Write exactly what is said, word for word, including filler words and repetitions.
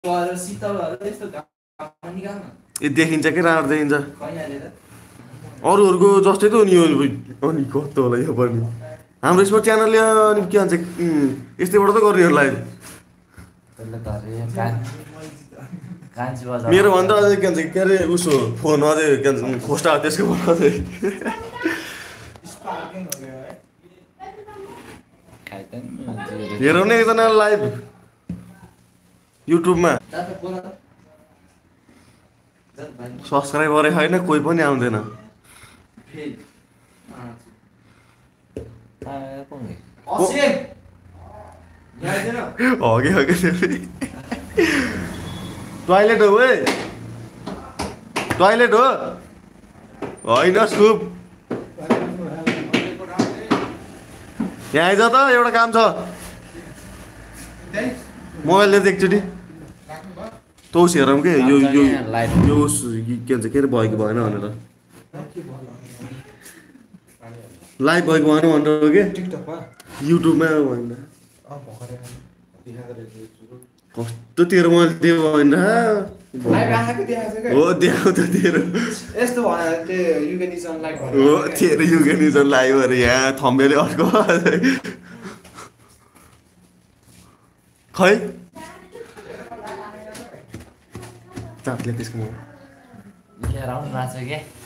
ए देखिन्छ कि राम्रो देखिन्छ अरूहरूको जस्तै त हो नि यो अनि कस्तो होला यो पनि हाम्रो स्पोर्ट च्यानलले अनि के भन्छ यस्तैबाट त गर्ने होला मेरो भन्दा अझै के भन्छ के अरे उसो फोन अझै के भन्छ खोस्टा त्यसको अझै हेरौँ न एकजना लाइभ युट्युबमा सब्सक्राइब गरे छैन कोही पनि आउँदैन हगे हगे टोइलेट हो है टोइलेट हो होइन सुप यहाँ आइज त एउटा काम छ मोबाइलले एकचोटि तौस हेरौँ के यो यो यो के भन्छ के अरे भएको भएन भनेर लाइभ भएको भएन भनेर हो कि युट्युबमा भएन कस्तो तेरो मैले दियो भएन हो देखाउ त तेरो हो तेरो युगेनिजन लाइभ अरे यहाँ थम्बेले अर्को खै चापले त्यसको